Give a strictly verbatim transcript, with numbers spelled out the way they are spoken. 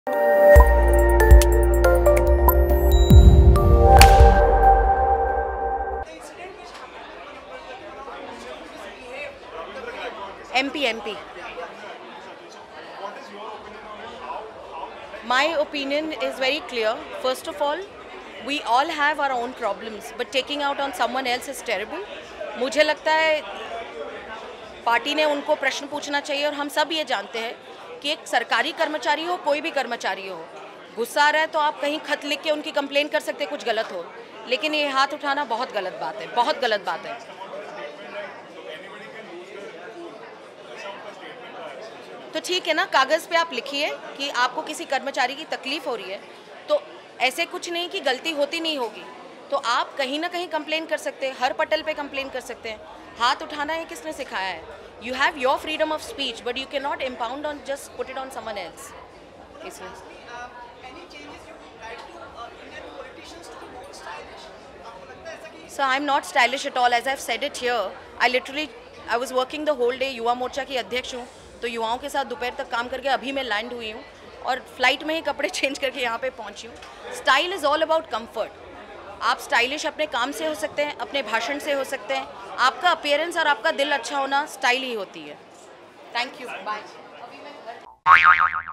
MP MP My opinion is very clear. First of all, we all have our own problems, but taking out on someone else is terrible. मुझे लगता है party ने उनको प्रश्न पूछना चाहिए, और हम सब ये जानते हैं कि एक सरकारी कर्मचारी हो, कोई भी कर्मचारी हो, गुस्सा आ रहा है तो आप कहीं खत लिख के उनकी कंप्लेन कर सकते हैं, कुछ गलत हो, लेकिन ये हाथ उठाना बहुत गलत बात है, बहुत गलत बात है। तो ठीक है ना, कागज़ पे आप लिखिए कि आपको किसी कर्मचारी की तकलीफ हो रही है, तो ऐसे कुछ नहीं कि गलती होती नहीं होगी, तो आप कहीं ना कहीं कंप्लेन कर सकते हैं, हर पटल पे कंप्लेन कर सकते हैं। हाथ उठाना है किसने सिखाया है? You have your freedom of speech, but you can not impound on just put it on someone else. इसलिए So I'm not stylish at all, as I've said it here. I literally, I was working the whole day. Yuva Morcha की अध्यक्ष हूँ, तो युवाओं के साथ दोपहर तक काम करके अभी मैं लैंड हुई हूँ और फ्लाइट में ही कपड़े चेंज करके यहाँ पे पहुँची हूँ। Style is all about comfort. आप स्टाइलिश अपने काम से हो सकते हैं, अपने भाषण से हो सकते हैं, आपका अपीयरेंस और आपका दिल अच्छा होना स्टाइल ही होती है। Thank you, bye.